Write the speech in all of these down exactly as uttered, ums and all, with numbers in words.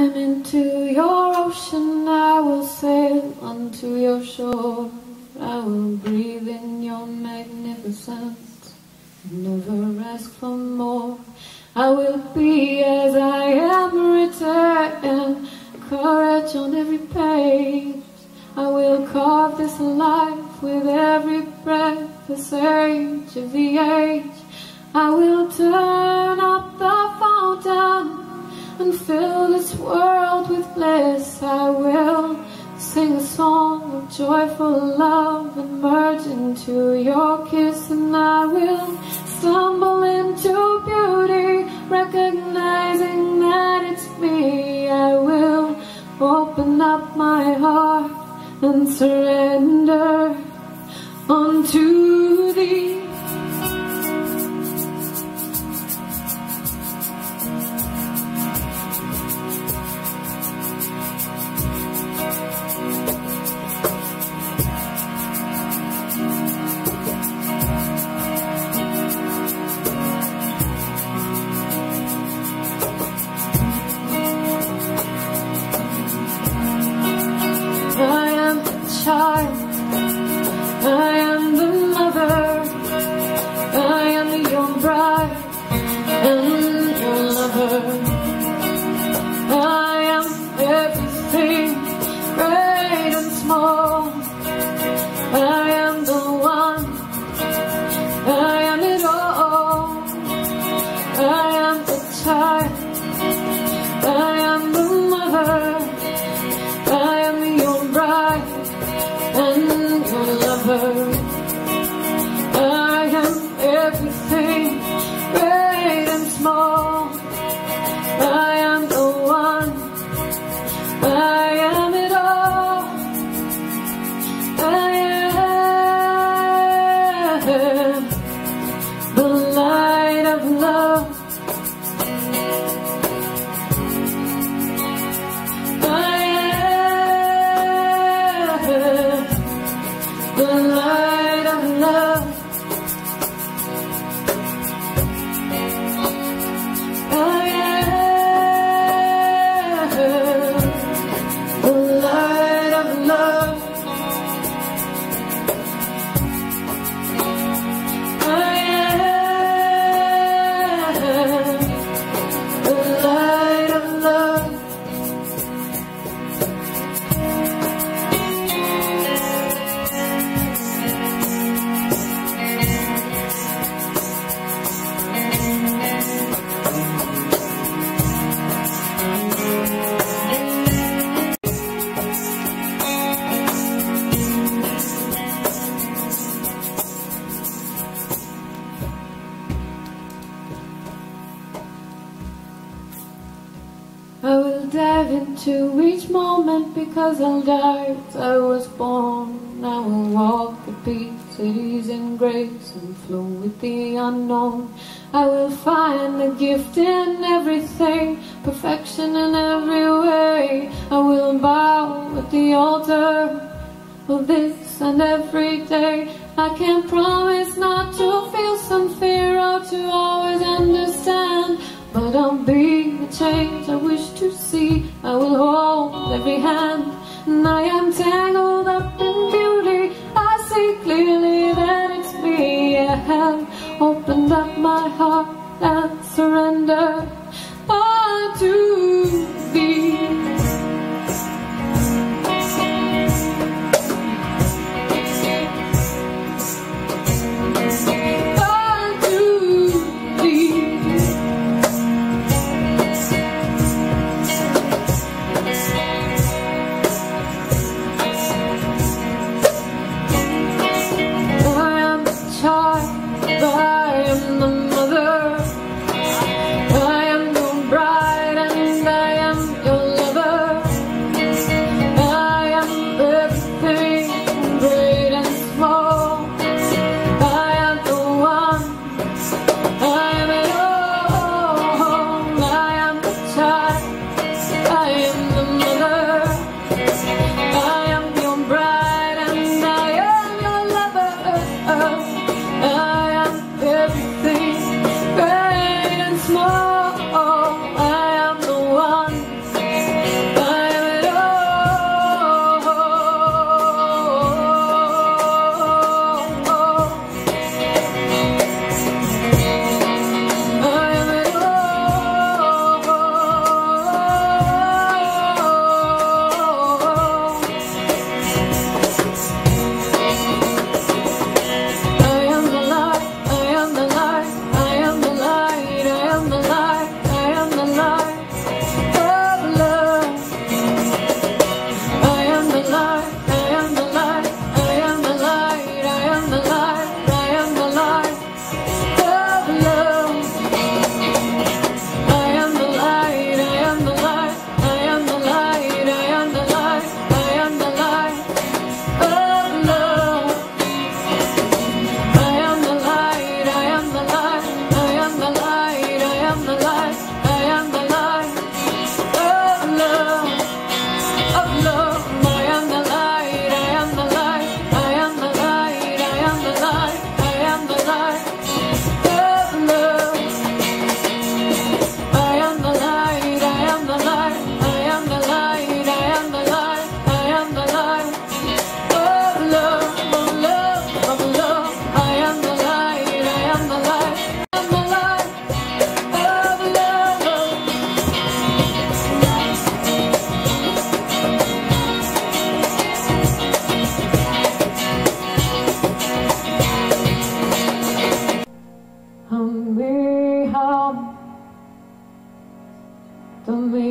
climb into your ocean, I will sail onto your shore. I will breathe in your magnificence, never ask for more. I will be as I am written, courage on every page. I will carve this life with every breath, the sage of the age. I will turn up the fountain and fill this world with bliss. I will sing a song of joyful love and merge into your kiss. And I will stumble into beauty, recognizing that it's me. I will open up my heart and surrender unto thee. I am the child, I am the mother, I am your bride and your lover. I am everything, great and small. I am the one, I am it all. I am the child, I am the mother, I am your bride and your lover. I am everything, great and small. I am the one, I am it all. I am the light of love. The light of love. I am the light of love. I am the light of love. I will dive into each moment because I'll die as I was born. I will walk the peaks at ease and grace and flow with the unknown. I will find the gift in everything, perfection in every way. I will bow at the altar of this and every day. I can't promise not to feel some fear or to always understand, but I'll be the change I wish to see. I will hold every hand, and I am tangled up in beauty. I see clearly that it's me. I have opened up my heart and surrendered unto thee. I am the mother, I am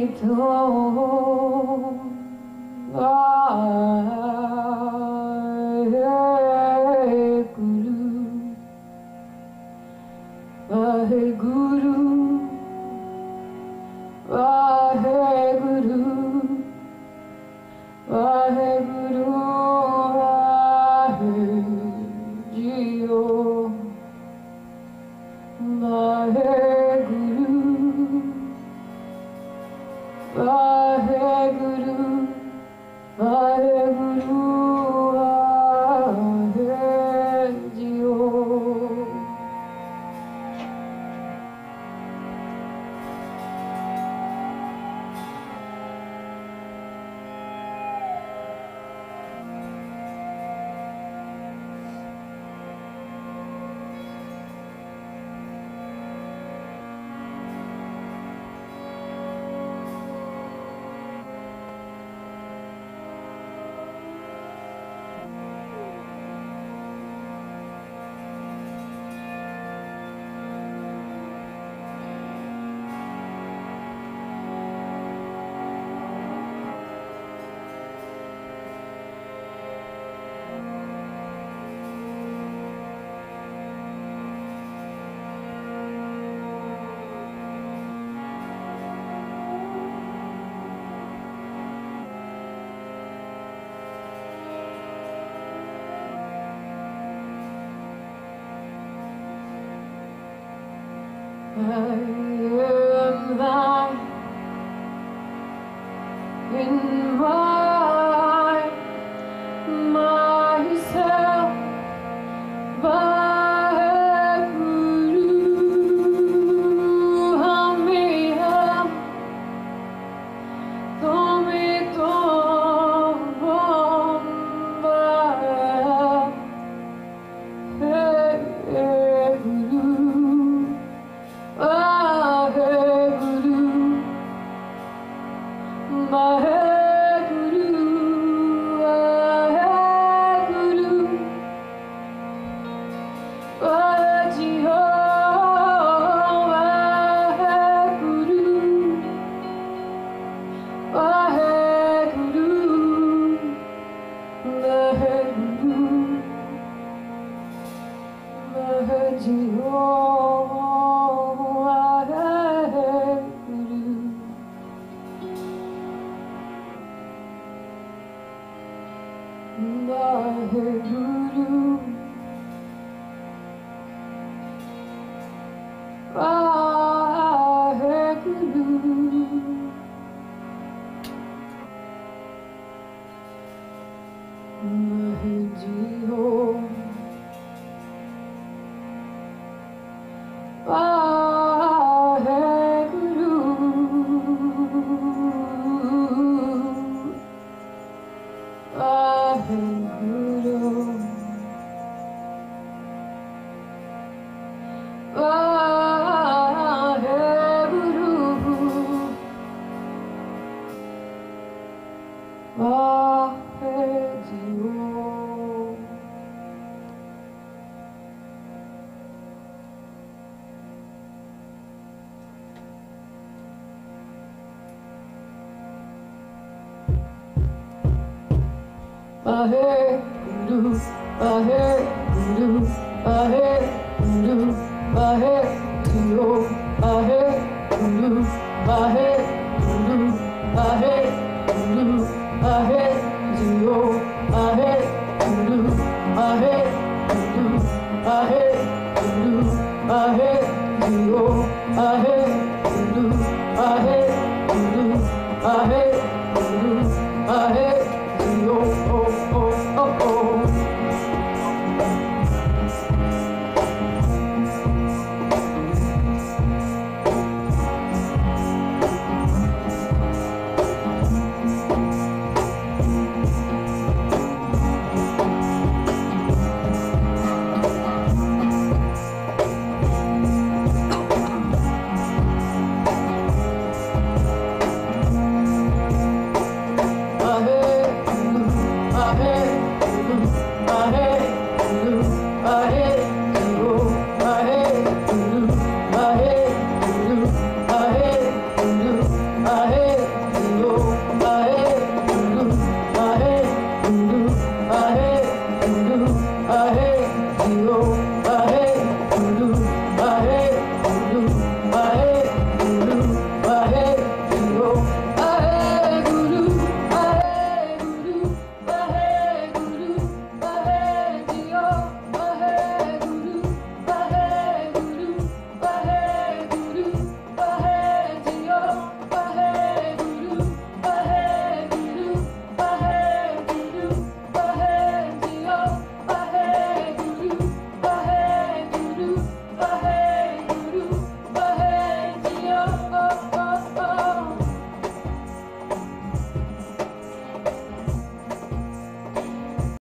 Bahe, Guru,